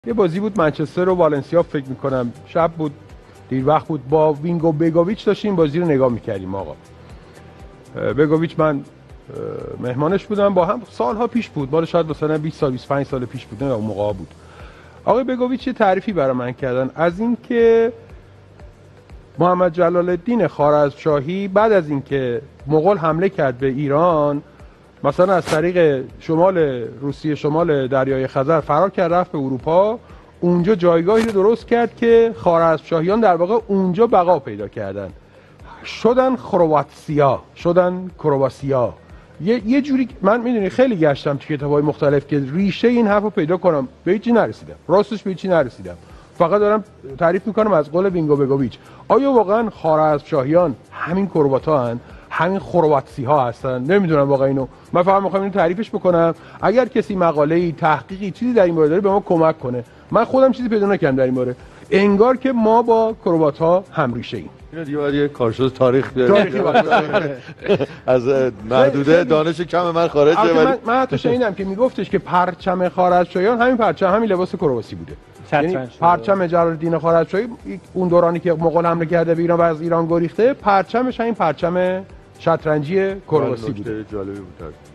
یه بازی بود منچستر و والنسیا فکر میکنم شب بود دیر وقت بود با وینگو بگوویچ داشتیم بازی رو نگاه میکردیم آقا. بگوویچ من مهمانش بودم با هم سالها پیش بود مال شاید مثلا 20 سال 25 سال پیش بود اون موقع بود. آقای بگوویچ یه تعریفی برای من کردن از اینکه محمد جلال الدین خوارزمشاهی بعد از اینکه مغول حمله کرد به ایران مثلا از طریق شمال روسیه شمال دریای خزر فرار کرد رفت به اروپا اونجا جایگاهی رو درست کرد که خوارزمشاهیان در واقع اونجا بقا پیدا کردن شدن کرواسیا یه جوری من میدونی خیلی گشتم تو کتاب‌های مختلف که ریشه این حرفو پیدا کنم به هیچی نرسیدم راستش به هیچی نرسیدم فقط دارم تعریف میکنم از قول وینگو بگوویچ آیا واقعا خوارزمشاهیان همین کروات‌ها هستن همین خرواتسی‌ها هستن نمیدونم واقعا اینو من فقط میخوام اینو تعریفش بکنم اگر کسی مقاله‌ای تحقیقی چیزی در این مورد داره به ما کمک کنه من خودم چیزی پیدا نکردم در این مورد انگار که ما با کروات‌ها هم ریشه ایم اینو دیگه باید یه کارشناس تاریخ از محدوده دانش کم من خارجه ولی من حتی شنیدم که میگفتش که پرچم خوارزمشاهیان همین پرچم همین لباس کرواسی بوده یعنی پرچم جلال الدین خوارزمشاهی اون دورانی که مغول حمله کرده به ایران و از ایران گریخته پرچمش همین پرچم شطرنجی کرواسی بوده جالبی بود